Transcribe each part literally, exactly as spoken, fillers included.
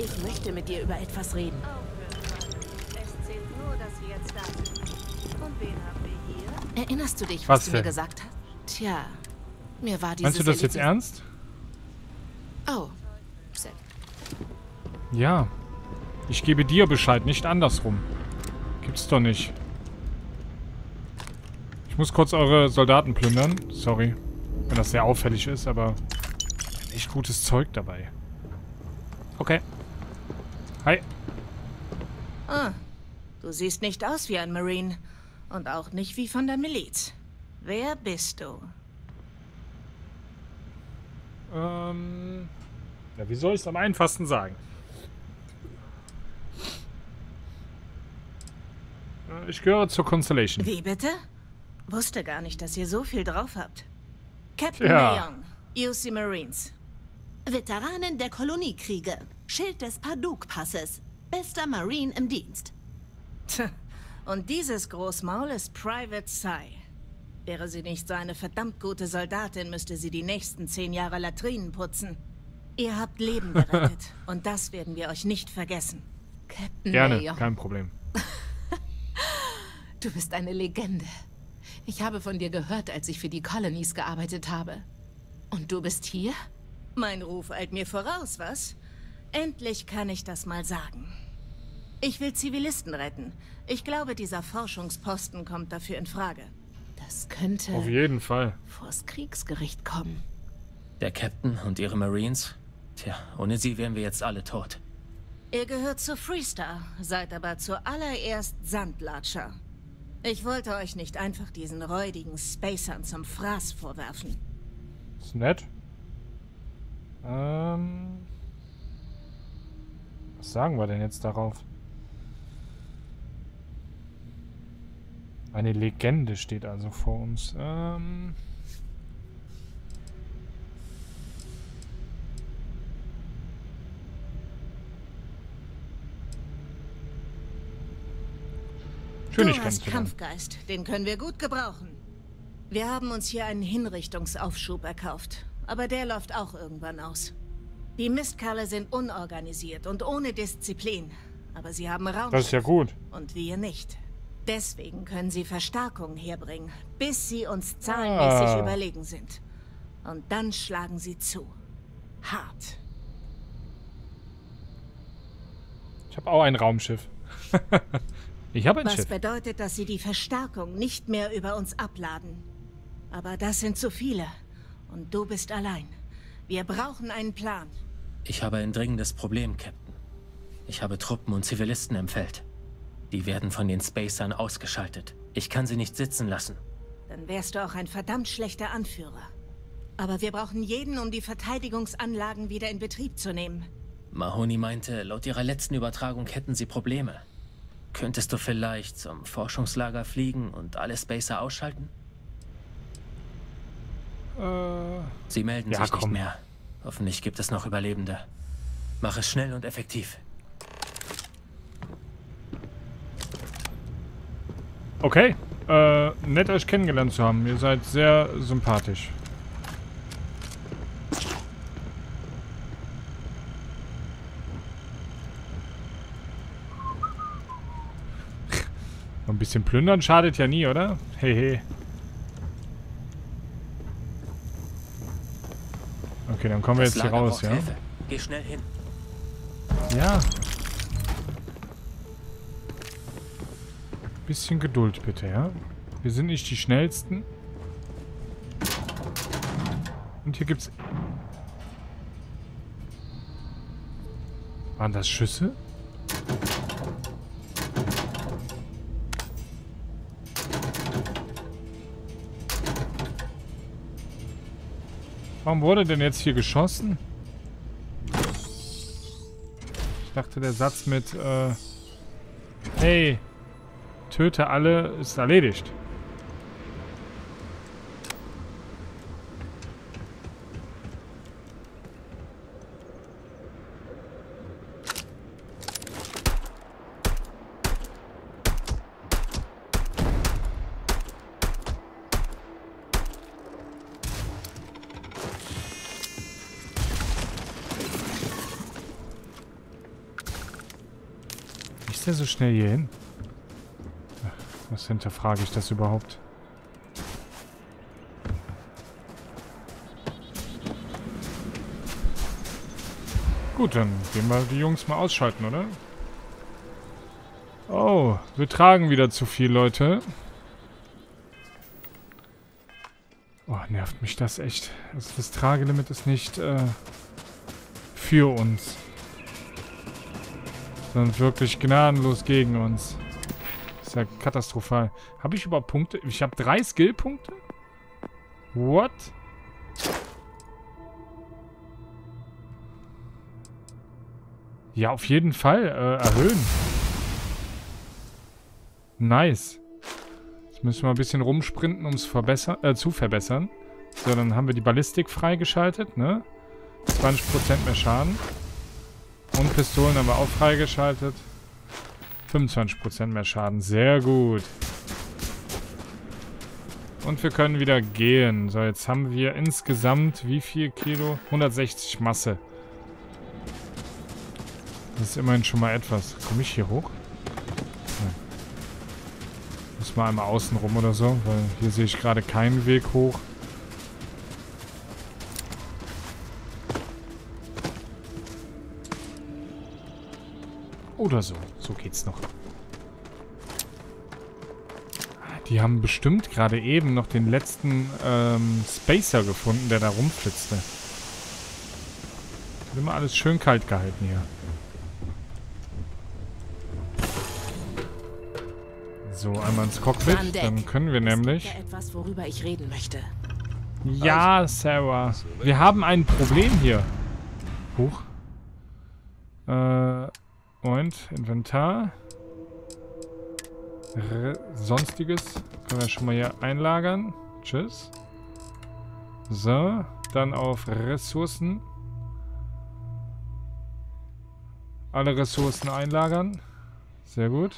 Ich möchte mit dir über etwas reden. Es zählt nur, dass wir jetzt da sind. Und wen haben wir hier? Erinnerst du dich, Was was, du mir denn? gesagt hast? Tja, mir war dieses Meinst du das jetzt Erlebnis- ernst? Oh, Sepp. Ja. Ich gebe dir Bescheid, nicht andersrum. Gibt's doch nicht. Ich muss kurz eure Soldaten plündern. Sorry, wenn das sehr auffällig ist, aber echt gutes Zeug dabei. Okay. Hi. Ah, du siehst nicht aus wie ein Marine. Und auch nicht wie von der Miliz. Wer bist du? Ähm... Ja, wie soll ich es am einfachsten sagen? Äh, Ich gehöre zur Constellation. Wie bitte? Wusste gar nicht, dass ihr so viel drauf habt. Captain Ja. Mayong, U C Marines. Veteranen der Koloniekriege. Schild des Paduk-Passes. Bester Marine im Dienst. Tja, und dieses Großmaul ist Private Sai. Wäre sie nicht so eine verdammt gute Soldatin, müsste sie die nächsten zehn Jahre Latrinen putzen. Ihr habt Leben gerettet. Und das werden wir euch nicht vergessen. Captain Gerne, Mayong, kein Problem. du bist eine Legende. Ich habe von dir gehört, als ich für die Colonies gearbeitet habe. Und du bist hier? Mein Ruf eilt mir voraus, was? Endlich kann ich das mal sagen. Ich will Zivilisten retten. Ich glaube, dieser Forschungsposten kommt dafür in Frage. Das könnte Auf jeden Fall. vors Kriegsgericht kommen. Der Captain und ihre Marines? Tja, ohne sie wären wir jetzt alle tot. Ihr gehört zu Freestar, seid aber zuallererst Sandlatscher. Ich wollte euch nicht einfach diesen räudigen Spacern zum Fraß vorwerfen. Ist nett. Ähm... Was sagen wir denn jetzt darauf? Eine Legende steht also vor uns. Ähm... Schön, dich Du hast kennenzulernen. Kampfgeist, den können wir gut gebrauchen. Wir haben uns hier einen Hinrichtungsaufschub erkauft, aber der läuft auch irgendwann aus. Die Mistkerle sind unorganisiert und ohne Disziplin, aber sie haben Raum. Das ist ja gut. Und wir nicht. Deswegen können sie Verstärkungen herbringen, bis sie uns zahlenmäßig Ah. überlegen sind. Und dann schlagen sie zu. Hart. Ich habe auch ein Raumschiff. Ich habe ein Was Schiff. bedeutet, dass sie die Verstärkung nicht mehr über uns abladen. Aber das sind zu viele. Und du bist allein. Wir brauchen einen Plan. Ich habe ein dringendes Problem, Captain. Ich habe Truppen und Zivilisten im Feld. Die werden von den Spacern ausgeschaltet. Ich kann sie nicht sitzen lassen. Dann wärst du auch ein verdammt schlechter Anführer. Aber wir brauchen jeden, um die Verteidigungsanlagen wieder in Betrieb zu nehmen. Mahoney meinte, laut ihrer letzten Übertragung hätten sie Probleme. Könntest du vielleicht zum Forschungslager fliegen und alle Spacer ausschalten? Äh, Sie melden Ja, sich komm. nicht mehr. Hoffentlich gibt es noch Überlebende. Mach es schnell und effektiv. okay. Äh, nett euch kennengelernt zu haben. Ihr seid sehr sympathisch. Ein bisschen plündern schadet ja nie, oder? Hehe. Okay, dann kommen wir Das jetzt hier Lager raus, braucht ja? Hilfe. Geh schnell hin. Ja. Bisschen Geduld bitte, ja? Wir sind nicht die schnellsten. Und hier gibt's... Waren das Schüsse? Warum wurde denn jetzt hier geschossen? Ich dachte, der Satz mit, äh, hey, töte alle, ist erledigt. muss der so schnell hier hin? Was hinterfrage ich das überhaupt? Gut, dann gehen wir die Jungs mal ausschalten, oder? Oh, wir tragen wieder zu viel, Leute. Oh, nervt mich das echt. Also das Tragelimit ist nicht äh, für uns. Sondern wirklich gnadenlos gegen uns. Ist ja katastrophal. Habe ich überhaupt Punkte? Ich habe drei Skillpunkte? What? Ja, auf jeden Fall äh, erhöhen. Nice. Jetzt müssen wir ein bisschen rumsprinten, um es äh, zu verbessern. So, dann haben wir die Ballistik freigeschaltet, ne? zwanzig Prozent mehr Schaden. Und Pistolen haben wir auch freigeschaltet. fünfundzwanzig Prozent mehr Schaden. Sehr gut. Und wir können wieder gehen. So, jetzt haben wir insgesamt wie viel Kilo? hundertsechzig Masse. Das ist immerhin schon mal etwas. Komme ich hier hoch? Nein. Muss mal einmal außen rum oder so, weil hier sehe ich gerade keinen Weg hoch. Oder so. So geht's noch. Die haben bestimmt gerade eben noch den letzten ähm, Spacer gefunden, der da rumflitzte. Wird immer alles schön kalt gehalten hier. So, einmal ins Cockpit. Dann können wir nämlich... Es gibt ja etwas, worüber ich reden möchte. Ja, Sarah. Wir haben ein Problem hier. Huch. Äh... Und Inventar. Re Sonstiges können wir schon mal hier einlagern. Tschüss. So, dann auf Ressourcen. Alle Ressourcen einlagern. Sehr gut.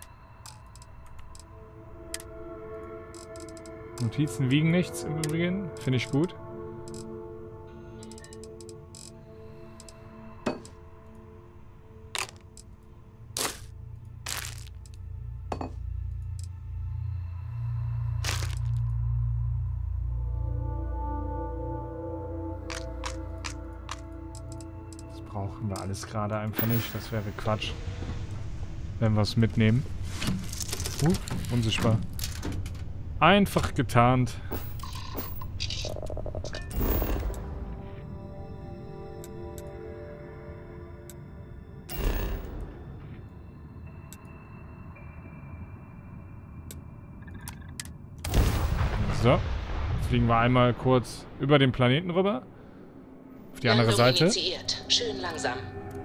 Notizen wiegen nichts im Übrigen. Finde ich gut. Brauchen wir alles gerade einfach nicht. Das wäre Quatsch. Wenn wir es mitnehmen. Uh, unsichtbar. Einfach getarnt. So. Fliegen wir einmal kurz über den Planeten rüber. Auf die andere Seite. Schön langsam.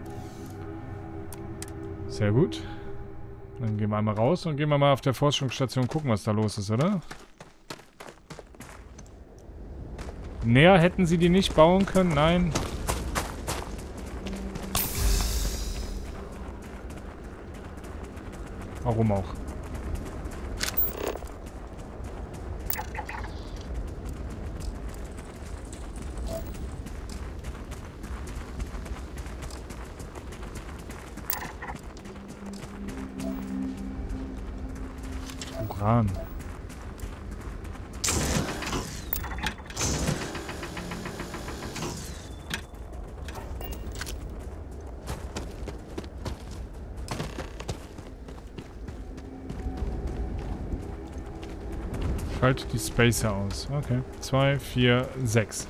Sehr gut. Dann gehen wir einmal raus und gehen wir mal auf der Forschungsstation gucken, was da los ist, oder? Näher hätten sie die nicht bauen können? Nein. Warum auch? Uran. Schaltet die Spacer aus. Okay. Zwei, vier, sechs.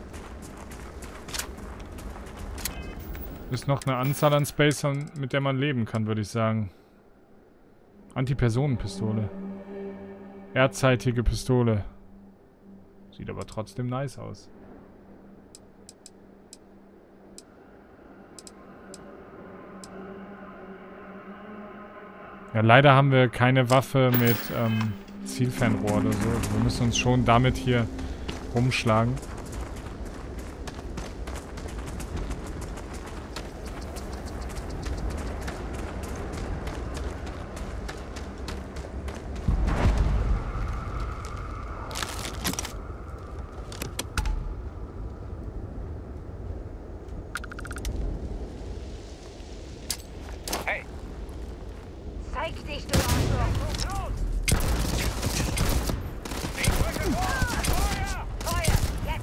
Ist noch eine Anzahl an Spacern, mit der man leben kann, würde ich sagen. Antipersonenpistole. Erdzeitige Pistole. Sieht aber trotzdem nice aus. Ja, leider haben wir keine Waffe mit ähm, Zielfernrohr oder so. Wir müssen uns schon damit hier rumschlagen. Fix dich, du Arschloch! Feuer! Jetzt!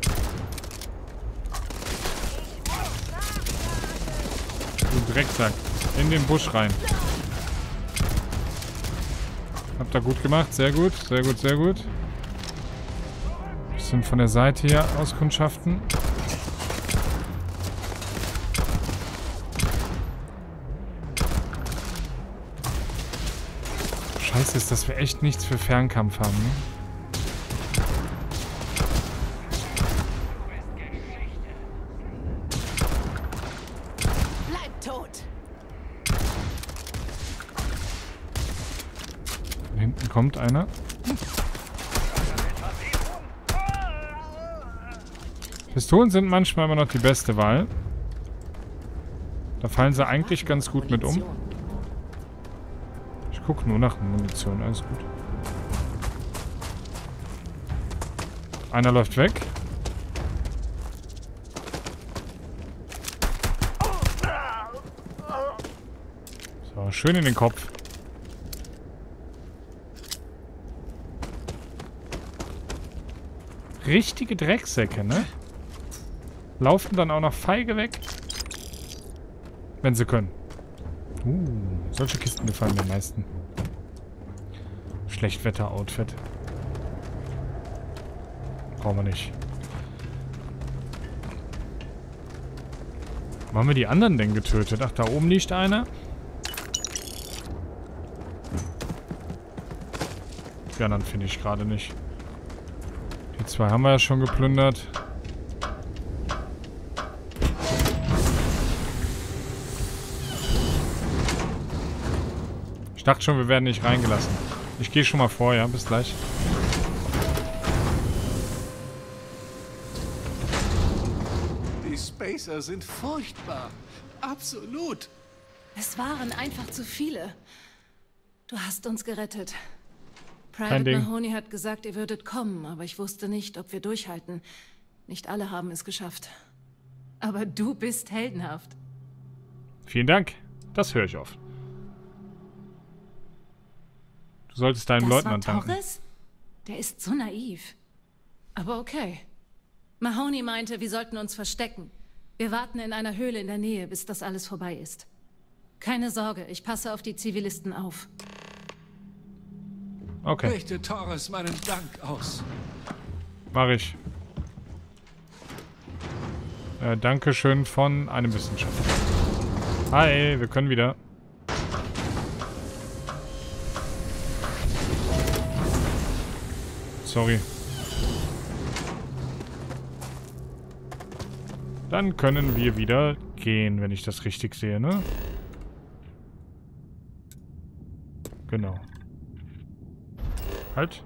Du Drecksack. In den Busch rein. Habt ihr gut gemacht. Sehr gut. Sehr gut, sehr gut. Bisschen von der Seite hier auskundschaften. Scheiße ist, dass wir echt nichts für Fernkampf haben, ne? Bleib tot! Da hinten kommt einer. Pistolen sind manchmal immer noch die beste Wahl. Da fallen sie eigentlich ganz gut mit um. Ich gucke nur nach Munition, alles gut. Einer läuft weg. So, schön in den Kopf. Richtige Drecksäcke, ne? Laufen dann auch noch feige weg. Wenn sie können. Uh, solche Kisten gefallen mir am meisten. Schlechtwetter-Outfit. Brauchen wir nicht. Wo haben wir die anderen denn getötet? Ach, da oben liegt einer. Die anderen finde ich gerade nicht. Die zwei haben wir ja schon geplündert. Ich dachte schon, wir werden nicht reingelassen. Ich gehe schon mal vor, ja. Bis gleich. Die Spacer sind furchtbar. Absolut. Es waren einfach zu viele. Du hast uns gerettet. Kein Private Ding. Mahoney hat gesagt, ihr würdet kommen, aber ich wusste nicht, ob wir durchhalten. Nicht alle haben es geschafft. Aber du bist heldenhaft. Vielen Dank. Das höre ich oft. Du solltest deinem Das Leutnant war danken. Torres? Der ist so naiv. Aber okay. Mahoney meinte, wir sollten uns verstecken. Wir warten in einer Höhle in der Nähe, bis das alles vorbei ist. Keine Sorge, ich passe auf die Zivilisten auf. Okay, Richte Torres meinen Dank aus. mache ich. Äh, Dankeschön von einem Wissenschaftler. Hi, wir können wieder. Sorry. Dann können wir wieder gehen, wenn ich das richtig sehe, ne? Genau. Halt.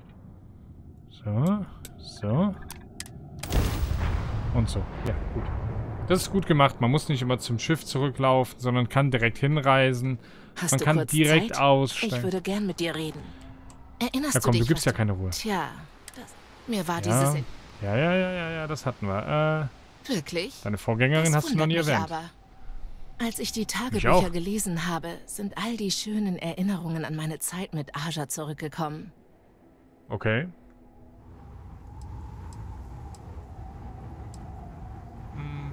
So. So. Und so. Ja, gut. Das ist gut gemacht. Man muss nicht immer zum Schiff zurücklaufen, sondern kann direkt hinreisen. Hast Man du kann kurz direkt Zeit? aussteigen. Ich würde gern mit dir reden. Erinnerst Ja komm, du du dich, gibst was ja keine Ruhe. Tja, das, mir war Ja. dieses... Ja, ja, ja, ja, ja, das hatten wir. Äh, Wirklich? deine Vorgängerin Das hast du noch nie wundert mich erwähnt. aber. Als ich die auch. Tagebücher gelesen habe, sind all die schönen Erinnerungen an meine Zeit mit Aja zurückgekommen. Okay. Hm.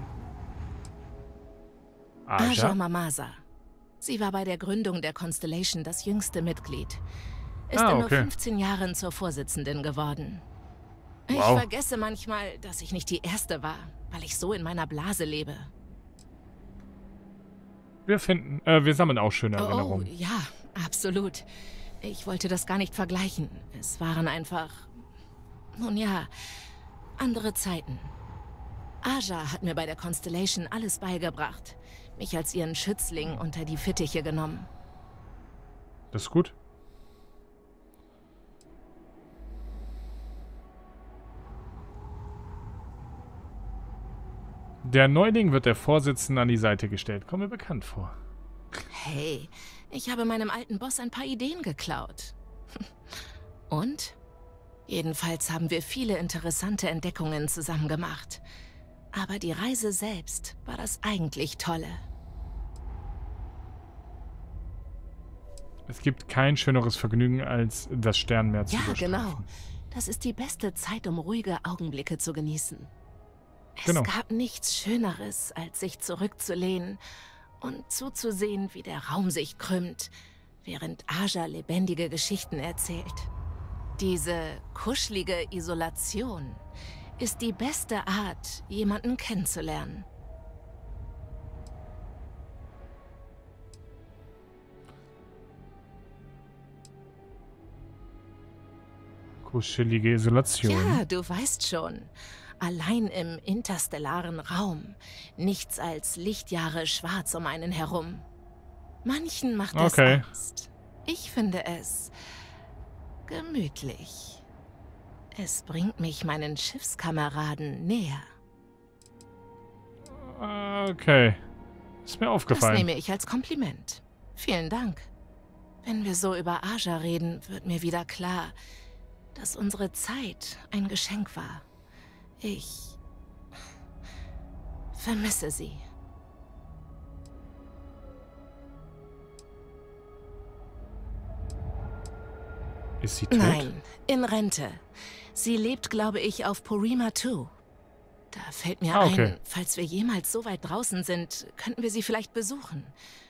Aja Aja? Mamasa. Sie war bei der Gründung der Constellation das jüngste Mitglied. Ist Ah, in nur okay. fünfzehn Jahren zur Vorsitzenden geworden. Ich Wow. vergesse manchmal, dass ich nicht die Erste war, weil ich so in meiner Blase lebe. Wir finden, äh, wir sammeln auch schöne Oh, Erinnerungen. ja, absolut. Ich wollte das gar nicht vergleichen. Es waren einfach, nun ja, andere Zeiten. Aja hat mir bei der Constellation alles beigebracht. Mich als ihren Schützling unter die Fittiche genommen. Das ist gut. Der Neuling wird der Vorsitzenden an die Seite gestellt. Kommt mir bekannt vor. Hey, ich habe meinem alten Boss ein paar Ideen geklaut. Und? Jedenfalls haben wir viele interessante Entdeckungen zusammen gemacht. Aber die Reise selbst war das eigentlich Tolle. Es gibt kein schöneres Vergnügen, als das Sternenmeer zu Ja, durchstreifen. genau. Das ist die beste Zeit, um ruhige Augenblicke zu genießen. Es Genau. gab nichts Schöneres, als sich zurückzulehnen und zuzusehen, wie der Raum sich krümmt, während Aja lebendige Geschichten erzählt. Diese kuschelige Isolation ist die beste Art, jemanden kennenzulernen. Kuschelige Isolation. Ja, du weißt schon. Allein im interstellaren Raum. Nichts als Lichtjahre schwarz um einen herum. Manchen macht das Okay. Angst. Ich finde es gemütlich. Es bringt mich meinen Schiffskameraden näher. Okay. Ist mir Das aufgefallen. nehme ich als Kompliment. Vielen Dank. Wenn wir so über Aja reden, wird mir wieder klar, dass unsere Zeit ein Geschenk war. Ich vermisse sie. Ist sie tot? Nein, in Rente. Sie lebt, glaube ich, auf Porrima zwei. Da fällt mir Ah, okay. ein, falls wir jemals so weit draußen sind, könnten wir sie vielleicht besuchen.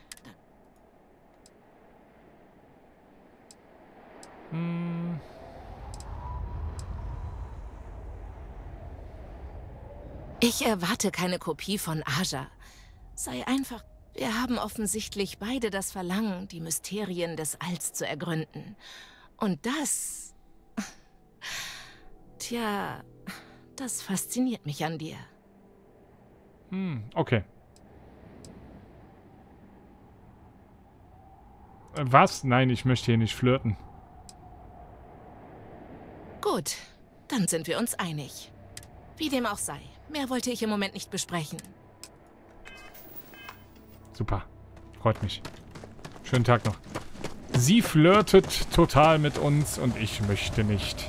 Hm. Ich erwarte keine Kopie von Aja. Sei einfach... Wir haben offensichtlich beide das Verlangen, die Mysterien des Alls zu ergründen. Und das... Tja, das fasziniert mich an dir. Hm, okay. Äh, Was? Nein, ich möchte hier nicht flirten. Gut, dann sind wir uns einig. Wie dem auch sei. Mehr wollte ich im Moment nicht besprechen. Super. Freut mich. Schönen Tag noch. Sie flirtet total mit uns und ich möchte nicht.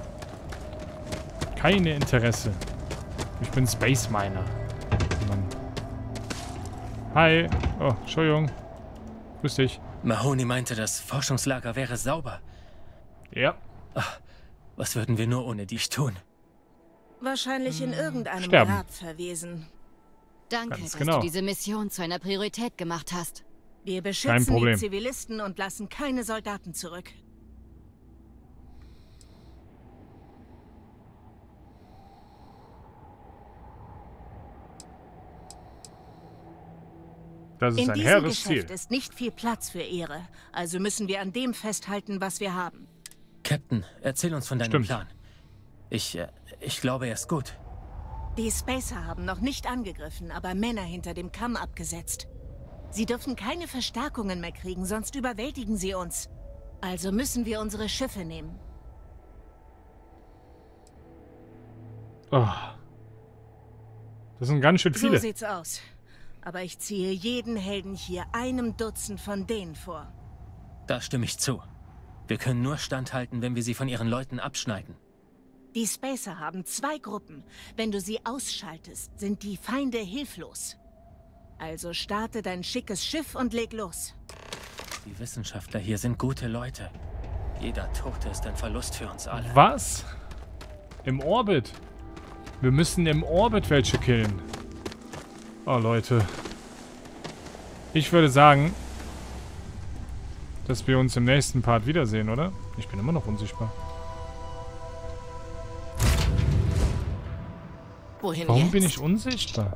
Keine Interesse. Ich bin Space Miner. Mann. Hi. Oh, Entschuldigung. Grüß dich. Mahoney meinte, das Forschungslager wäre sauber. Ja. Was würden wir nur ohne dich tun? Wahrscheinlich in irgendeinem Sterben. Grab verwesen. Danke, Ganz dass genau. du diese Mission zu einer Priorität gemacht hast. Wir Kein beschützen Problem. die Zivilisten und lassen keine Soldaten zurück. Das ist In ein diesem hehres Ziel. Geschäft ist nicht viel Platz für Ehre. Also müssen wir an dem festhalten, was wir haben. Captain, erzähl uns von deinem Stimmt. Plan. Ich, äh, ich glaube, er ist gut. Die Spacer haben noch nicht angegriffen, aber Männer hinter dem Kamm abgesetzt. Sie dürfen keine Verstärkungen mehr kriegen, sonst überwältigen sie uns. Also müssen wir unsere Schiffe nehmen. Oh. Das sind ganz schön So viele. sieht's aus. Aber ich ziehe jeden Helden hier einem Dutzend von denen vor. Da stimme ich zu. Wir können nur standhalten, wenn wir sie von ihren Leuten abschneiden. Die Spacer haben zwei Gruppen. Wenn du sie ausschaltest, sind die Feinde hilflos. Also starte dein schickes Schiff und leg los. Die Wissenschaftler hier sind gute Leute. Jeder Tote ist ein Verlust für uns alle. Was? Im Orbit? Wir müssen im Orbit welche killen. Oh, Leute. Ich würde sagen, dass wir uns im nächsten Part wiedersehen, oder? Ich bin immer noch unsichtbar. Wohin Warum jetzt? bin ich unsichtbar?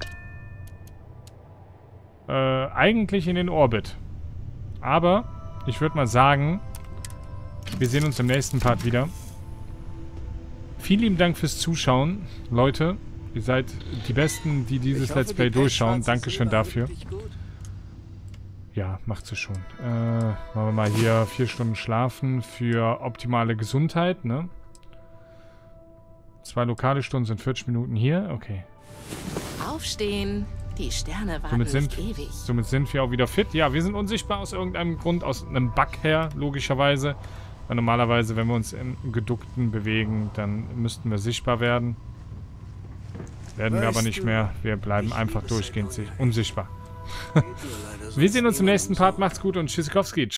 Äh, eigentlich in den Orbit. Aber ich würde mal sagen, wir sehen uns im nächsten Part wieder. Vielen lieben Dank fürs Zuschauen. Leute, ihr seid die Besten, die dieses Ich hoffe, Let's Play die durchschauen. pechschwarze Dankeschön Silber dafür. wirklich gut. Ja, macht sie schon. Äh, machen wir mal hier vier Stunden schlafen für optimale Gesundheit, ne? Zwei lokale Stunden sind vierzig Minuten hier. Okay. Aufstehen. Die Sterne warten Somit sind, nicht ewig. somit sind wir auch wieder fit. Ja, wir sind unsichtbar aus irgendeinem Grund, aus einem Bug her, logischerweise. Weil normalerweise, wenn wir uns im Geduckten bewegen, dann müssten wir sichtbar werden. Werden wir Weißt aber nicht du, mehr. Wir bleiben ich einfach liebe durchgehend Sandwich. unsichtbar. Geht nur leider Wir sonst sehen uns im niemandem nächsten so. Part. Macht's gut und Tschüssikowski.